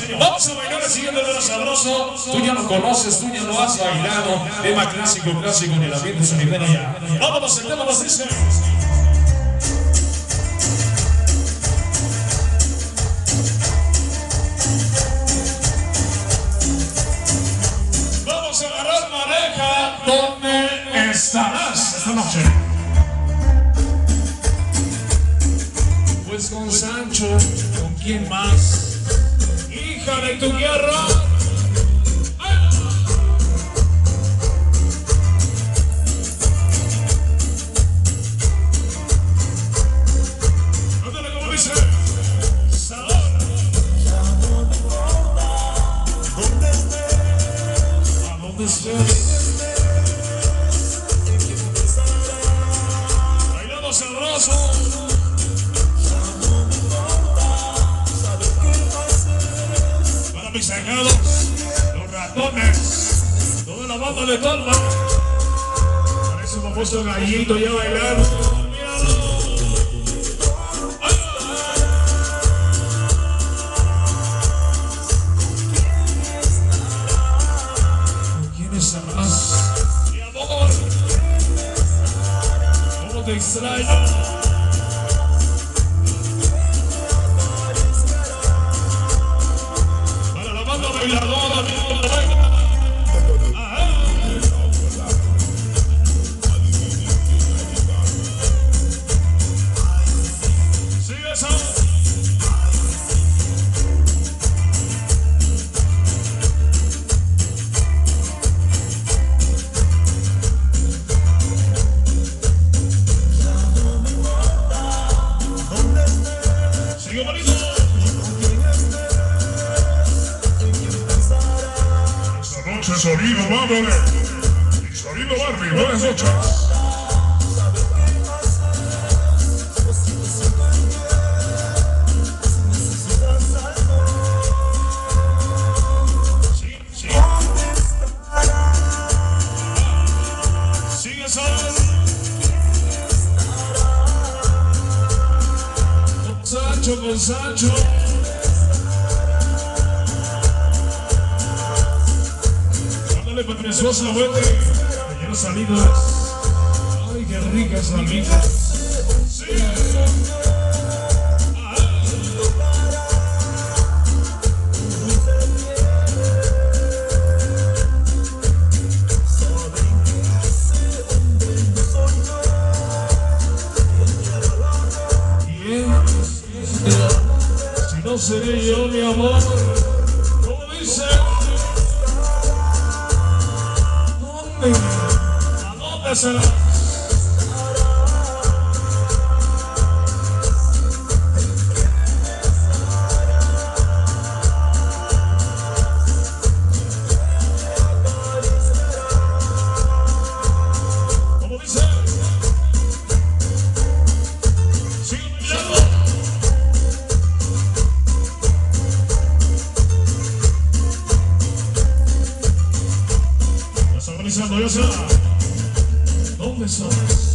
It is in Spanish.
Vamos a bailar el siguiente tema sabroso. Tú ya lo conoces, tú ya lo has bailado. Tema clásico en el ambiente sonidero ya. Vámonos, el tema nos dice. Vamos a agarrar pareja. ¿Dónde estarás esta noche? Pues con Sancho, ¿con quién más? Hija de tu guerra. Ándale como dice. Sabor. ¿A dónde estés? Bailando sabroso. Mis sacados, los ratones, toda la banda de Talma. Parece un famoso gallito ya bailando. ¿Con quién estarás? Mi amor, ¿cómo te extraño? Sonido Bárbara y Sonido Barbie, buenas noches. Sigue Sancho. Con Sancho. Preciosa vuelta, ayer salidas. Ay, qué ricas salidas. Sí. Si no seré yo, mi amor, como dice. ¿A dónde será? ¿Cómo dice? Sigue mirando. Ya está organizando, ya está. ¿Dónde estás?